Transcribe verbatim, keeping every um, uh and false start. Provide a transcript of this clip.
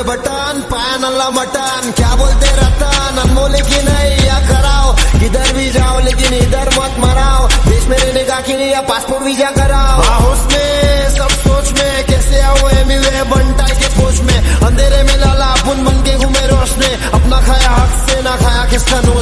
Button पाया नल्ला mutton, क्या बोलते रतन अनमोल की नहीं या कराओ, किधर भी जाओ लेकिन इधर मत मराओ, देश में रहने का कि नहीं या पासपोर्ट वीजा कराओ। हाउस में सब सोच में कैसे आओ एमी वे बंटाई के पोच में, अंधेरे में लाला अपन बन के घूमे रोशने, अपना खाया हक से ना खाया किसका नोच